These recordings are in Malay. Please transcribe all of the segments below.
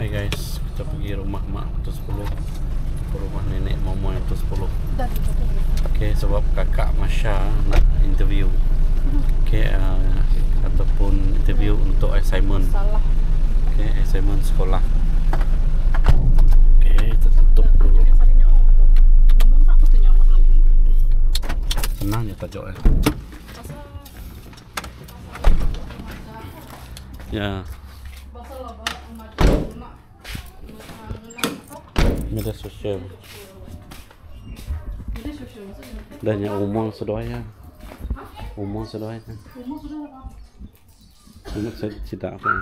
Hai guys, kita pergi rumah mak tu 10, rumah nenek Momo yang tu 10. Okay, sebab kakak Masya nak interview. Okay, ataupun interview untuk assignment. Okay, assignment sekolah. Okay, tertutup dulu. Senang je tajuk ya. Ya. Media sosial. Dahnya umum sedoaya. Umum sedoaya. Ini saya tidak apa.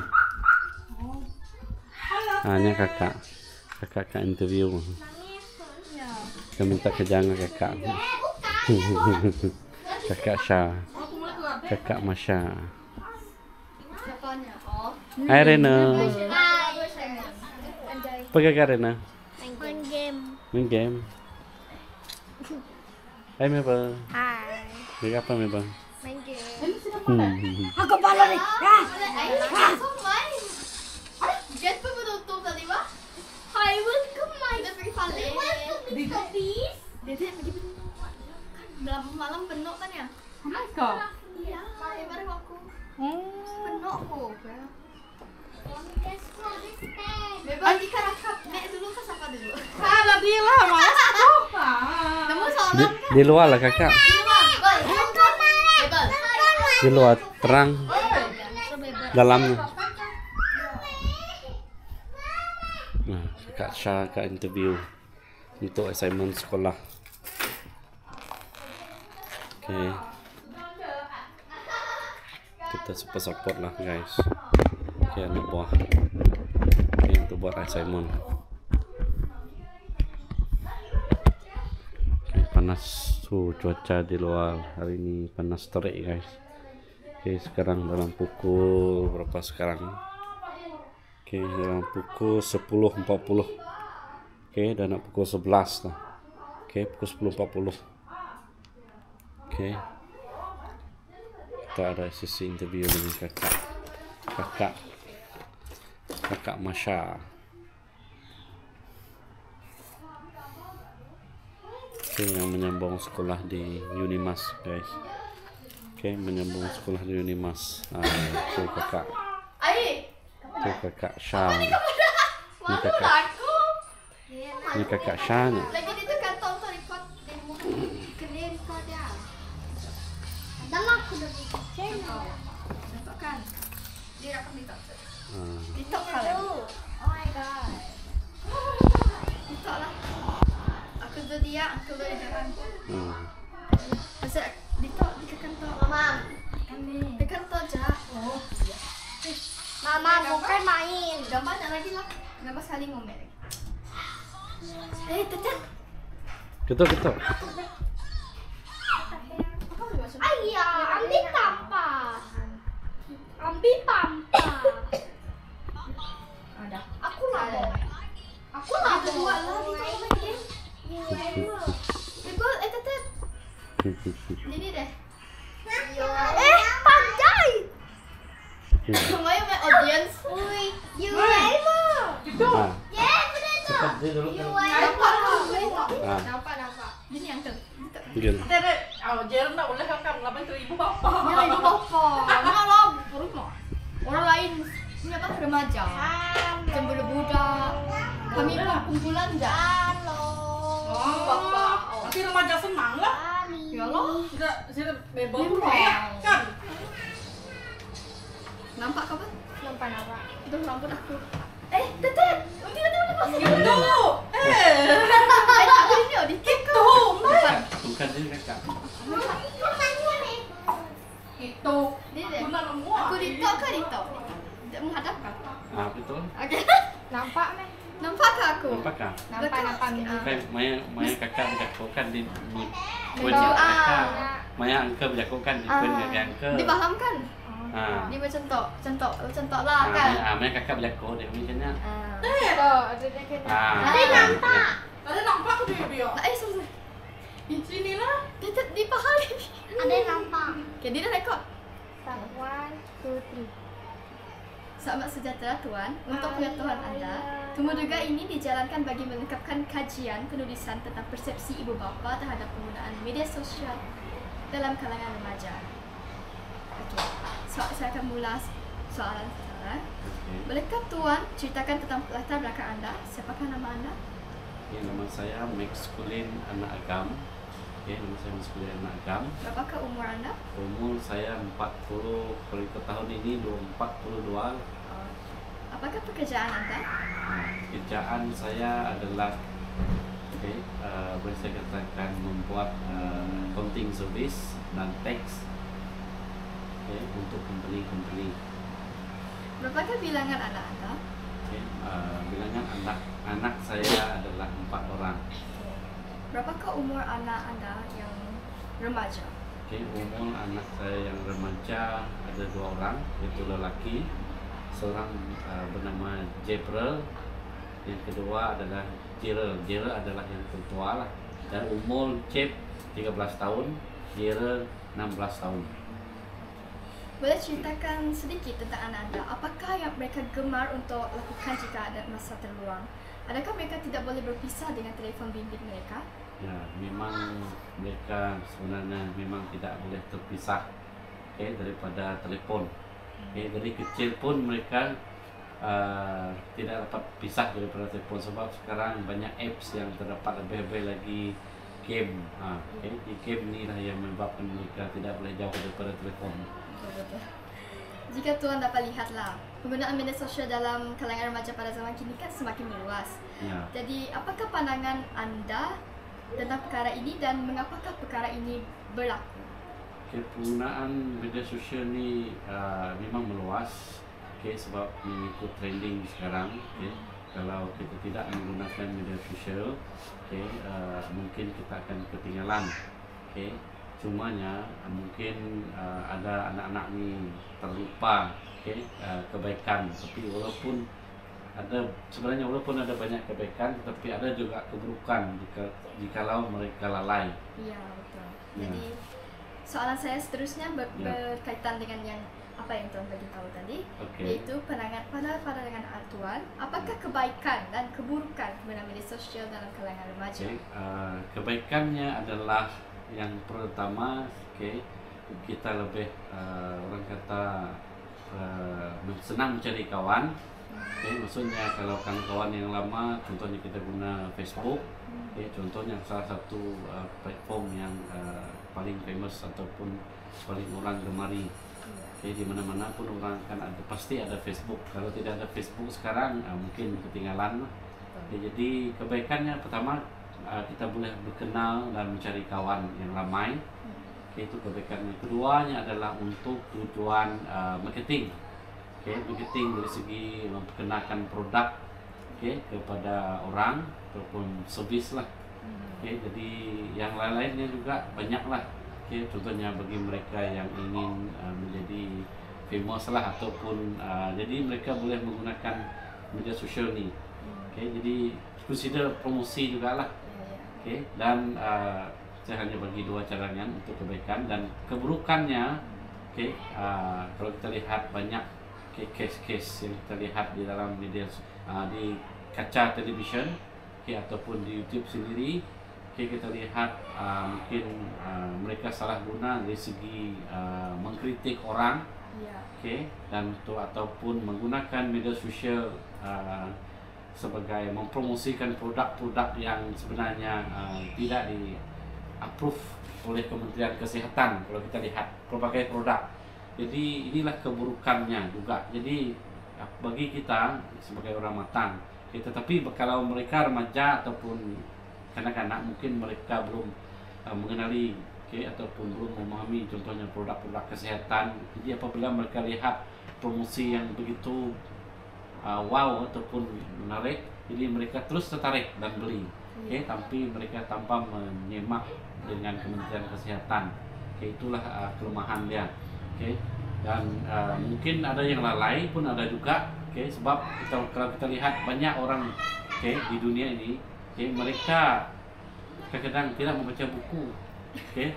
Hanya kakak interview. Saya minta kejangan kakak. Kakak Syah. Kakak Masya. Hai Rena. Pergi ke Rena. Main game. Hai Mabel. Hai. Dia apa Mabel? Main game. Aku pala nih. Get på benutup tadi ba? Hi, welcome my. Udah pergi pale. Di office. Dede pergi penuh. Kan malam penuh kan ya? Mereka. Iya, bareng aku. Penuh kok. Bebas jika rakap nek dulu ke siapa dulu? Salah dia lah, malas apa? Kamu sholat kan? Di luar lah kakak. Di luar. Bebas. Di luar terang. Dalamnya. Nah, kakak Syah kakak interview untuk assignment sekolah. Okay. Kita support lah guys. Okay, anak buah. Okay, untuk buat assignment. Okay, panas cuaca di luar hari ini panas terik guys. Okay, sekarang dalam pukul berapa sekarang? Okay, dalam pukul 10.40. Okay, dan nak pukul 11 lah. Okay, pukul 10.40. Okay. Kita ada sesi interview dengan kakak Masya. Okay, yang menyambung sekolah di Unimas guys. Okay, menyambung sekolah di Unimas. Itu kakak. Itu kakak Syah. Ini kakak Syah nih. Lagi itu kantong tu record demo. Kena record dia. Dalam aku dah bikin channel. Nampak kan? Dia akan TikTok. TikTok kalau. Oh my god. TikTok lah. Aku tu dia, aku tu jalan. Masa TikTok di kantor. Mama. Di kantor je. Oh. Mama bukan main. Gambar nak lagi lah. Gambar sekali ngomel lagi. Tetap. Gitu. Ayah, ambil tampak. Ambil tampak. Ada. Aku nak. Aku nak buat lagi. Bebel, tetap. Ini deh. Pandai. Semuanya main audience. Ui, you Itu. yeah, benar tu. Dia dulu kan. Nampak. Ini yang tu. Gil. Jerem nak boleh kakak ngapain tu ibu bapa. Ya, ibu bapa. Malah rumah. Orang lain punya apa remaja. Cemburu budak. Kami pun kumpulan dah. Halo. Bapa. Nanti remaja senang lah. Ya Allah. Sudah bebas Memang. kan. Nampak kau kan? Nampak. Itu rambut aku. Tetep. Nanti lepas. Itu. Aku ini di kek kau. Bukan dia kakak. Itu. Dia deh. Guna semua. Aku di tok ke di tok? Tidak menghadap kau. Betul. Okey. Nampak meh? Nampak ke aku? Nampak kan? Nampak. Kan Maya kakak berjagokan di Baju kakak. Maya angka berjagokan di pun kakak angka. Dipaham kan? Ah. Dia contoh lah kan? Maya kakak berjago dia macamnya. Ada dia kena. Ada nampak. Ada nampak ke dia? Sorry. Di sini lah. Dia dipahami. Ada nampak. Okay, dia dah rekod. 1, 2, 3. Selamat sejahtera Tuan. Untuk pengetahuan Anda, Tumuduga ini dijalankan bagi melengkapkan kajian penulisan tentang persepsi ibu bapa terhadap penggunaan media sosial dalam kalangan remaja. Okey, saya akan mula soalan sekarang. Bolehkah Tuan ceritakan tentang latar belakang Anda? Siapakah nama Anda? Nama saya Max Kulin Anak Agam. Nama saya Max Kulin Anak Agam. Berapakah umur Anda? Umur saya 40, kalau ikut tahun ini 42. Apakah pekerjaan Anda? Pekerjaan saya adalah boleh saya katakan membuat accounting service dan tax untuk company-company. Berapakah bilangan anak Anda? Bilangan anak saya adalah 4 orang. Berapakah umur anak Anda yang remaja? Umur anak saya yang remaja ada 2 orang, yaitu lelaki. Seorang bernama Jebrel, yang kedua adalah Jirel. Jirel adalah yang tertua lah. Dan umur Cep 13 tahun, Jirel 16 tahun. Boleh ceritakan sedikit tentang anak Anda? Apakah yang mereka gemar untuk lakukan jika ada masa terluang? Adakah mereka tidak boleh berpisah dengan telefon bimbit mereka? Ya, memang mereka sebenarnya memang tidak boleh terpisah daripada telefon. Dari kecil pun mereka tidak dapat pisah daripada telefon, sebab sekarang banyak apps yang terdapat, lebih-lebih lagi game. Di game inilah yang menyebabkan mereka tidak boleh jauh daripada telefon. Betul. Jika Tuan dapat lihatlah, penggunaan media sosial dalam kalangan remaja pada zaman kini kan semakin meluas. Ya. Jadi, apakah pandangan Anda tentang perkara ini dan mengapakah perkara ini berlaku? Penggunaan media sosial ni memang meluas, sebab mengikut trending sekarang. Kalau kita tidak menggunakan media sosial, mungkin kita akan ketinggalan. Cumanya mungkin ada anak-anak ni terlupa kebaikan. Tapi walaupun ada banyak kebaikan, tetapi ada juga keburukan jikalau mereka lalai. Ya, betul. Ya. Jadi soalan saya seterusnya berkaitan dengan yang apa yang Tuan beritahu tadi, yaitu pandangan Tuan, apakah kebaikan dan keburukan penggunaan media sosial dalam kalangan remaja? Kebaikannya adalah yang pertama, kita lebih orang kata senang mencari kawan. Maksudnya kalau kawan-kawan yang lama, contohnya kita guna Facebook, contohnya salah satu platform yang paling famous ataupun paling orang gemari. Di mana-mana pun orang kan pasti ada Facebook. Kalau tidak ada Facebook sekarang mungkin ketinggalan. Jadi kebaikannya pertama, kita boleh berkenal dan mencari kawan yang ramai. Itu kebaikannya. Keduanya adalah untuk tujuan marketing. Marketing dari segi memperkenalkan produk kepada orang ataupun servis lah. Jadi yang lain-lainnya juga banyak lah. Contohnya bagi mereka yang ingin menjadi famous lah, ataupun jadi mereka boleh menggunakan media sosial ni. Jadi consider promosi juga lah. Dan saya hanya bagi 2 caranya untuk kebaikan. Dan keburukannya, kalau kita lihat banyak kes-kes yang kita lihat di dalam media, di kaca televisyen ataupun di YouTube sendiri, kita lihat mungkin mereka salah guna dari segi mengkritik orang, dan ataupun menggunakan media sosial sebagai mempromosikan produk-produk yang sebenarnya tidak di-approve oleh Kementerian Kesehatan. Kalau kita lihat berbagai produk, jadi inilah keburukannya juga. Jadi bagi kita sebagai orang matang, tetapi kalau mereka remaja ataupun kanak-kanak, mungkin mereka belum mengenali ataupun belum memahami contohnya produk-produk kesehatan. Jadi apabila mereka lihat promosi yang begitu wow ataupun menarik, jadi mereka terus tertarik dan beli. Tapi mereka tanpa menyimak dengan Kementerian Kesehatan. Itulah kelemahan dia. Dan mungkin ada yang lalai pun ada juga. Sebab kalau kita lihat banyak orang di dunia ini, mereka kadang-kadang tidak membaca buku,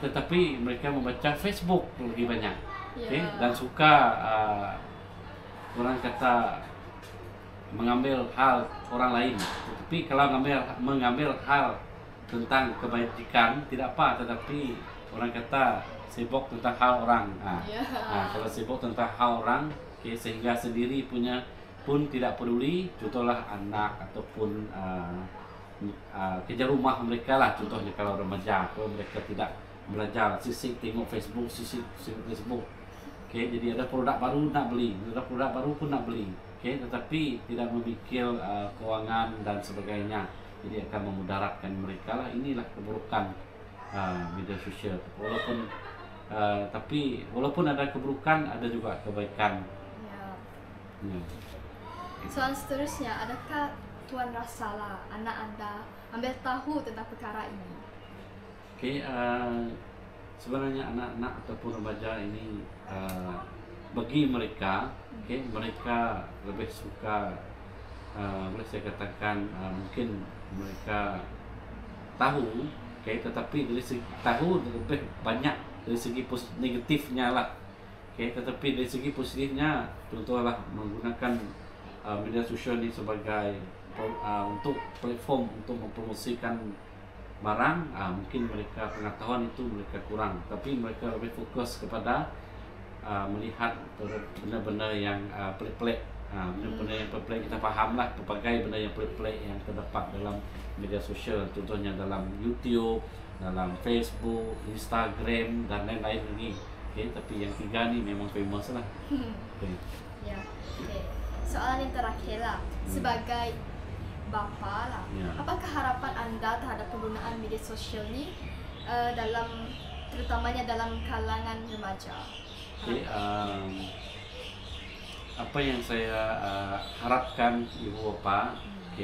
tetapi mereka membaca Facebook lebih banyak, dan suka orang kata mengambil hal orang lain. Tapi kalau mengambil hal tentang kebajikan tidak apa, tetapi orang kata sibuk tentang hal orang. Kalau sibuk tentang hal orang, sehingga sendiri punya pun tidak peduli, contohlah anak ataupun kerja rumah mereka lah, contohnya kalau remaja, kalau mereka tidak belajar, sisik tengok Facebook, sisik Facebook. Jadi ada produk baru nak beli, ada produk baru pun nak beli. Tetapi tidak memikir keuangan dan sebagainya, jadi akan memudaratkan mereka lah. Inilah keburukan media sosial. Tapi walaupun ada keburukan, ada juga kebaikan. Soalan seterusnya, adakah Tuan rasalah anak anda ambil tahu tentang perkara ini? Sebenarnya anak-anak ataupun remaja ini bagi mereka, mereka lebih suka, boleh saya katakan mungkin mereka tahu, tetapi dari segi tahu lebih banyak dari segi negatifnya lah. Tetapi dari segi positifnya, contohlah menggunakan media sosial ini sebagai untuk platform untuk mempromosikan barang, mungkin mereka pengetahuan itu mereka kurang, tapi mereka lebih fokus kepada melihat benda-benda yang pelik-pelik, benda-benda yang pelik-pelik. Kita fahamlah berbagai benda yang pelik-pelik yang terdapat dalam media sosial, contohnya dalam YouTube, dalam Facebook, Instagram dan lain-lain lagi. Tapi yang 3 ni memang famous lah. Soalan yang terakhir lah, sebagai bapa lah, apakah harapan anda terhadap penggunaan media sosial ni terutamanya dalam kalangan remaja? Apa yang saya harapkan ibu bapa,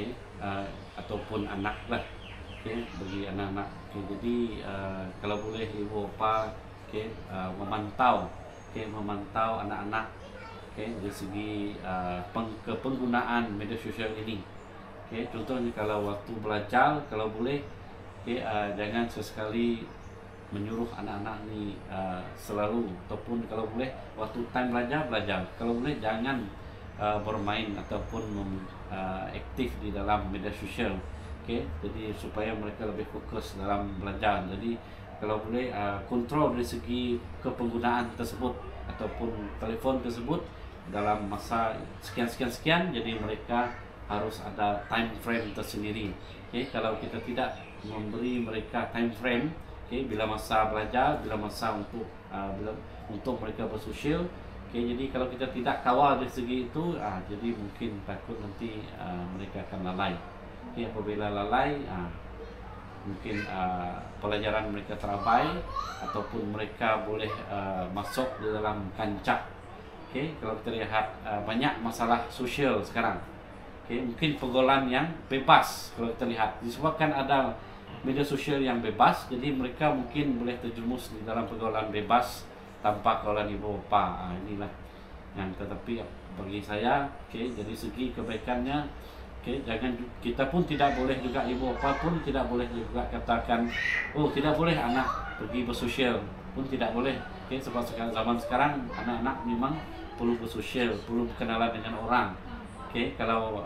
ataupun anak lah, bagi anak-anak. Jadi kalau boleh ibu bapa memantau anak-anak dari segi penggunaan media sosial ini. Contohnya kalau waktu belajar, kalau boleh jangan sesekali menyuruh anak-anak ni selalu, ataupun kalau boleh waktu time belajar, kalau boleh jangan bermain ataupun aktif di dalam media sosial. Jadi supaya mereka lebih fokus dalam belajar. Jadi kalau boleh kontrol dari segi kepenggunaan tersebut ataupun telefon tersebut dalam masa sekian, jadi mereka harus ada time frame tersendiri. Kalau kita tidak memberi mereka time frame, bila masa belajar, bila masa untuk mereka bersosial, jadi kalau kita tidak kawal dari segi itu, jadi mungkin takut nanti mereka akan lalai. Apabila lalai, mungkin pelajaran mereka terabai, ataupun mereka boleh masuk di dalam kancah. Kalau kita lihat banyak masalah sosial sekarang, mungkin pergaulan yang bebas. Kalau kita lihat disebabkan ada media sosial yang bebas, jadi mereka mungkin boleh terjerumus di dalam pergaulan bebas tanpa kawalan ibu bapa. Inilah yang, tetapi bagi saya, dari segi kebaikannya, jangan, kita pun tidak boleh juga, ibu bapa pun tidak boleh juga katakan, oh tidak boleh anak pergi bersosial, pun tidak boleh. Sebab zaman sekarang anak-anak memang perlu bersosial, perlu berkenalan dengan orang. Kalau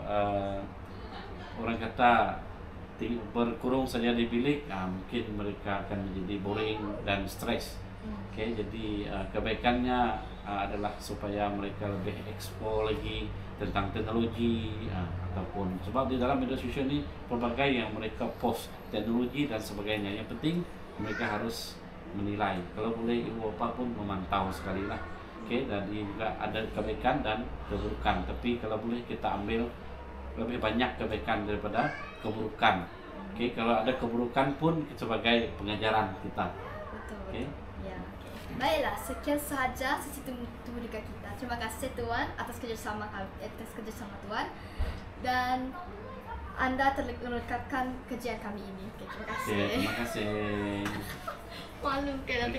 orang kata berkurung saja di bilik, mungkin mereka akan menjadi boring dan stres. Jadi kebaikannya adalah supaya mereka lebih eksplor lagi tentang teknologi, ataupun sebab di dalam media sosial ini pelbagai yang mereka post teknologi dan sebagainya. Yang penting mereka harus menilai. Kalau boleh ibu bapa pun memantau sekali lah. Jadi juga ada kebaikan dan keburukan. Tapi kalau boleh kita ambil lebih banyak kebaikan daripada keburukan. Kalau ada keburukan pun sebagai pengajaran kita. Betul. Baiklah, sekian sahaja sesi temu dekat kita. Terima kasih Tuan atas kerjasama Tuan, dan anda telah melengkapkan kajian kami ini. Terima kasih. Terima kasih. Malu nanti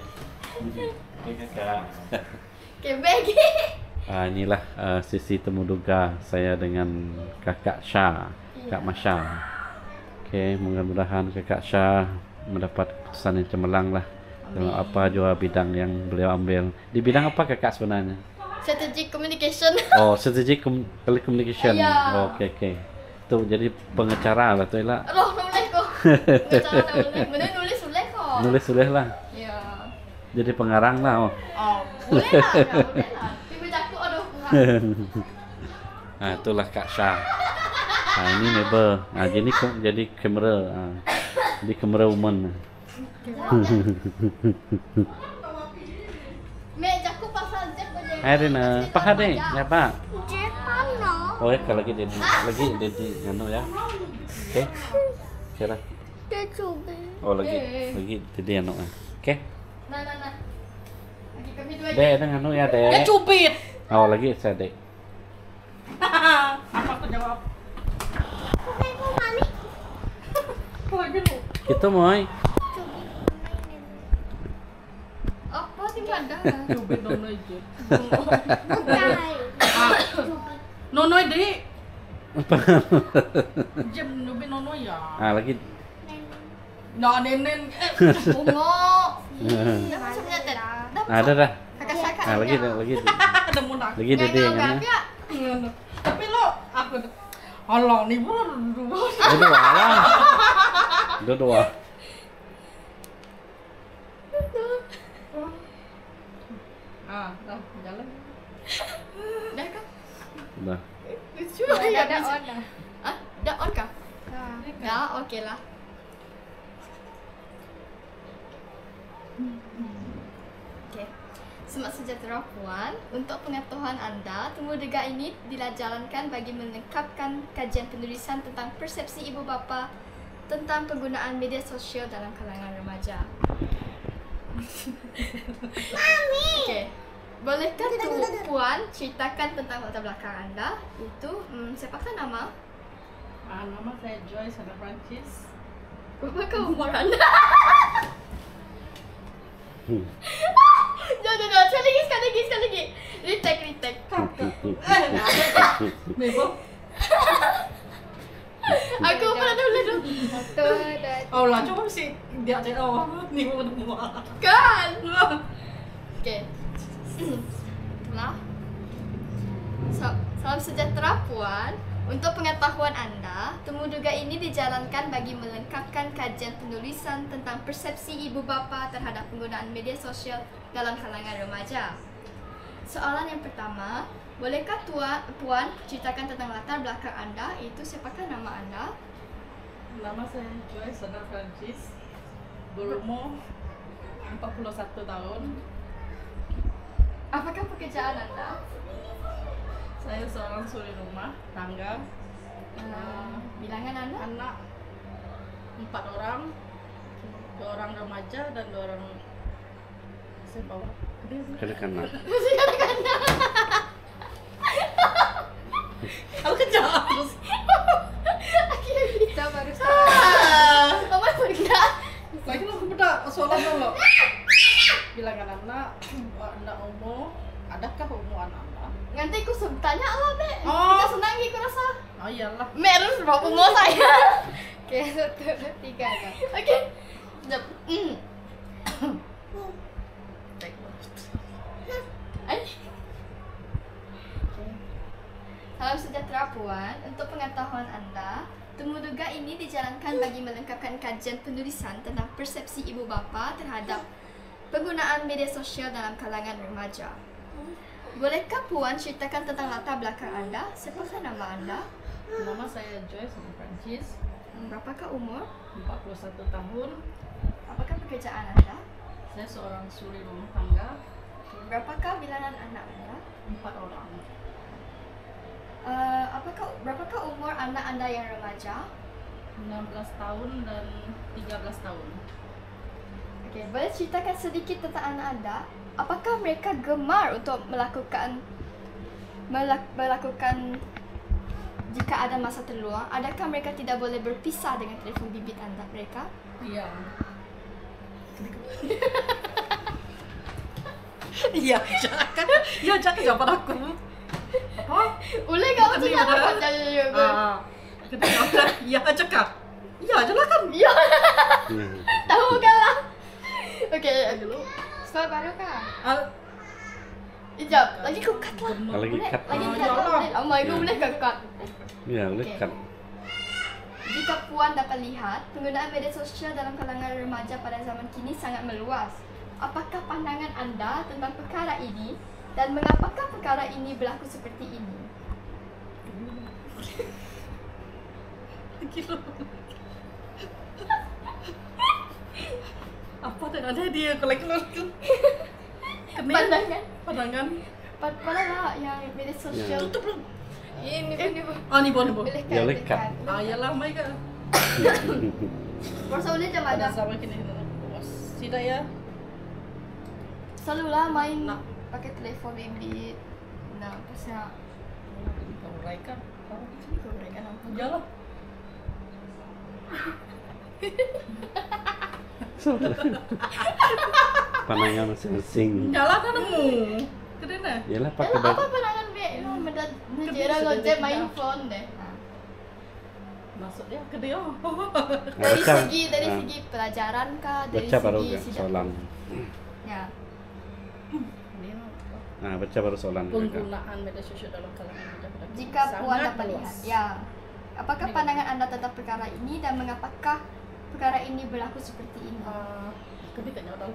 Kakak. Bagi. Inilah sesi temu duga saya dengan Kakak Syah, Kak Masya. Mudah-mudahan Kakak Syah mendapat keputusan yang cemerlang lah. Dalam apa jua bidang yang beliau ambil. Di bidang apa kakak sebenarnya? Strategic communication. Oh, strategic communication. Iya. Oh, oke. Tuh jadi pengacara lah tuh lah. Roh nulis kok. Pengacara nulis. Bener nulis boleh kok. Nulis lah. Iya. Jadi pengarang lah. Oh. Oh. Boleh lah, ya, boleh lah. Tapi aku aduh enggak. Nah, itulah Kak Syah. Nah, ini Mabel. Nah, jadi kamera. Nah, jadi kamera woman. Mek jaku pasal jak boleh. Rina, paha deh, ya Pak. Jepan no. Oh ya, lagi dedi anu ya. Oke. Kira. Dia coba. Oh lagi dedi anu. Oke. Nah. Lagi kami dua. Dek, ada anu ya, Ya Dek. cubit. Oh, lagi saya Dek. Apa aku jawab? Oke, kau mani. Lagi lu. Itu moy. Apa sih ada? Cubit nono aja. Bukan. Nono deh. Jam cubit nono ya. Ah, lagi. Nah, nenen. Bungo. Dah macam ni dah. Ada dah. Kakak-kakak. Ah, lagi. Ada munak. Lagi dedi yang anu. Tapi lo aku Allah nih bro. Dua lah. Dua. Dah jalan. Dah kah? Udah. Lucu Dah ya. on dah. Ah, dah on kah? Dah. Dah, okey lah. Okey. Selamat sejahtera Puan. Untuk pengetahuan anda, temu dega ini dijalankan bagi melengkapkan kajian penulisan tentang persepsi ibu bapa tentang penggunaan media sosial dalam kalangan remaja. Mami. Okey. Bolehkah Puan ceritakan tentang latar belakang anda? Itu siapakah nama? Nama saya Joyce Ana Francis. Berapa umur anda? Jangan, sekali lagi. Retake. Mabel. Aku pernah dulu. Satu, dua, Oh lah, coba sih dia ada nih semua. Kan? Okay. Itulah. Salam sejahtera Puan. Untuk pengetahuan anda, temu duga ini dijalankan bagi melengkapkan kajian penulisan tentang persepsi ibu bapa terhadap penggunaan media sosial dalam kalangan remaja. Soalan yang pertama, bolehkah Puan ceritakan tentang latar belakang anda? Itu siapakah nama anda? Nama saya Joyce Ana Francis. Berumur 41 tahun. Apakah pekerjaan anda? Saya seorang suri rumah tangga. Bilangan anda? Anak 4 orang, 2 orang remaja dan 2 orang saya bawa. Kanak-kanak. Aku kerja terus. Akhirnya kita baru start. Mama pernah. Lagi lu beda soalan dulu. Bilangan anak umur, adakah umur anak? Nanti aku tanya lah, Mek. Oh. Kita senang aku rasa. Oh iyalah. Mek harus bawa umur saya. Oke, satu, dua, tiga. Okey. Jap. Salam sejahtera Puan. Untuk pengetahuan anda, temu duga ini dijalankan bagi melengkapkan kajian penulisan tentang persepsi ibu bapa terhadap penggunaan media sosial dalam kalangan remaja. Bolehkah Puan ceritakan tentang latar belakang anda? Siapakah nama anda? Nama saya Joyce Ana Francis. Berapakah umur? 41 tahun. Apakah pekerjaan anda? Saya seorang suri rumah tangga. Berapakah bilangan anak anda? 4 orang. Berapakah umur anak anda yang remaja? 16 tahun dan 13 tahun. Okey, boleh ceritakan sedikit tentang anak anda? Apakah mereka gemar untuk melakukan jika ada masa terluang? Adakah mereka tidak boleh berpisah dengan telefon bibit anda mereka? Iya. Iya, jangan. Ya jangan jawaban aku. Apa? Boleh kau Tadi cerita ada- apa? Ya. Ketika iya aja kak. Iya aja lah kan. Ya, tahu kan lah. Okey, Dulu. Start baru kah? Ijab, lagi ku cut lah. Lagi cut. Lagi Ah, cut ya lah. Allah. Boleh. Oh my god, boleh ke cut? Ya, boleh Oke. cut. Jika Puan dapat lihat, penggunaan media sosial dalam kalangan remaja pada zaman kini sangat meluas. Apakah pandangan anda tentang perkara ini dan mengapakah perkara ini berlaku seperti ini? Gila. Apa dengan dia keluar Pandangan. pandangan Mana lah yang media sosial? tutup belum? Ini pun. Ah, ni boleh. Boleh Ya, boleh cut. Ah, yalah mai ka. Persoalannya macam mana? Ada sama kini. Sida ya. Selalu lah main Nak. pakai telefon bimbit. Nah, pasal Kau uraikan. sini kau berikan apa? Yalah. Pandangan masing-masing. Yalah kan nemu. Kedena. Yalah Apa pakai baju. pandangan Bek? Menjera ngojek main phone deh. Masuk dia ke dia. Dari segi pelajaran kah, dari baca baru segi ke soalan. Ya. Ni Nah, baca baru soalan. penggunaan media sosial dalam kalangan muda. Jika Puan Sangat dapat luas. lihat, ya. Apakah pandangan anda tentang perkara ini dan mengapakah perkara ini berlaku seperti ini? Kami tak nyawa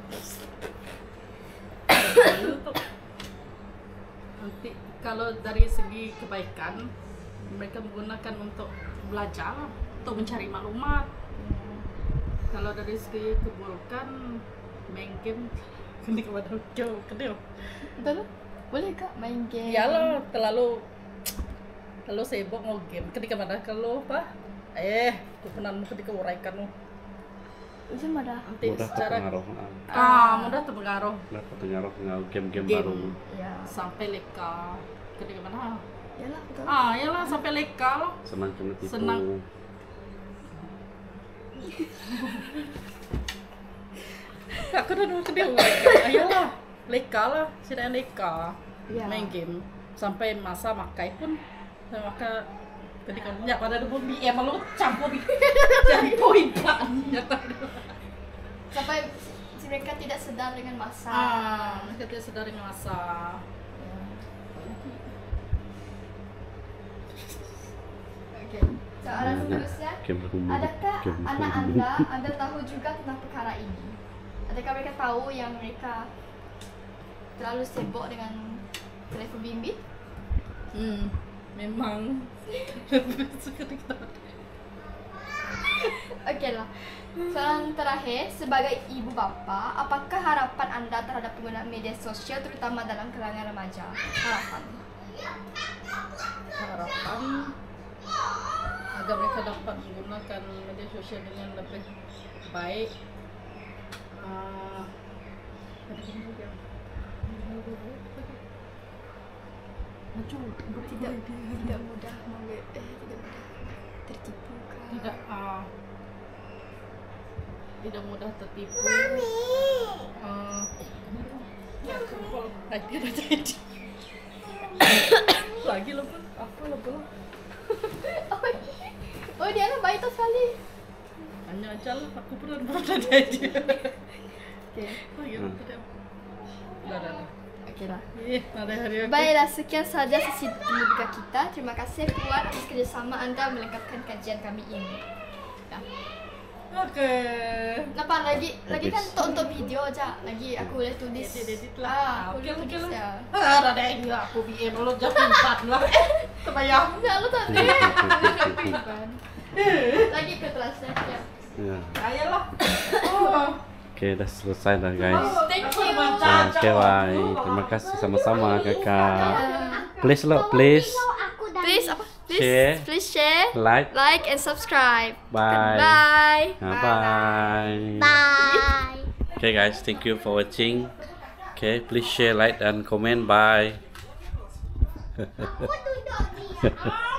nanti kalau dari segi kebaikan mereka menggunakan untuk belajar, untuk mencari maklumat. Kalau dari segi keburukan main game kini kepada jauh kedua. Betul? Boleh kak main game? Iyalah terlalu sibuk mau game ketika mana kalau apa kebenaran ketika uraikan Macam mana? nanti Mudah secara terpengaruh. mudah terpengaruh Mudah terpengaruh dengan game-game Game. baru. Ya. sampai leka ketika mana Yalah betul. iyalah sampai leka loh. Senang kena tipu. Senang. Aku dah dulu kedua ayolah leka lah sudah leka Ya. main game sampai masa makai pun maka ketika banyak pada dulu BM lo campur jadi poin kan Sampai mereka tidak sedar dengan masa. mereka tidak sedar dengan masa. Oke. Soalan seterusnya. Game rumah. Adakah Game anak rumah. anda tahu juga tentang perkara ini? Adakah mereka tahu yang mereka terlalu sibuk dengan telefon bimbit? Memang Okey lah. Soalan terakhir, sebagai ibu bapa, apakah harapan anda terhadap penggunaan media sosial terutama dalam kalangan remaja? Harapan. agar mereka dapat menggunakan media sosial dengan lebih baik. Tidak mudah tertipu kan? Tidak mudah tertipu. Dia dah jadi. Lagi lupa apa lupa. Oh dia lah baik tu sekali. Hanya aja lah aku pernah jadi. Okay. Dah. Okey lah. Ada hari aku. Baiklah, sekian saja sesi pendidikan kita. Terima kasih Puan atas kerjasama anda melengkapkan kajian kami ini. Ya. Okey. Nampak lagi kan untuk video aja. Lagi aku boleh tulis. Edit lah. Aku boleh Okey tulis lah. ya. Ada dia aku BM lo jam 4 lah. Terbayang. Ya, lu tak deh. Lagi ke kelasnya ya. Ya. Ayolah. Oh. Oke, udah selesai dah guys. Thank you. Oke, bye. Terima kasih sama-sama kakak. Please lo, please Please apa? Share. Please share, like. and subscribe. Bye. Bye. Bye. Bye. Okay guys, thank you for watching. Okay, please share, like, and comment. Bye.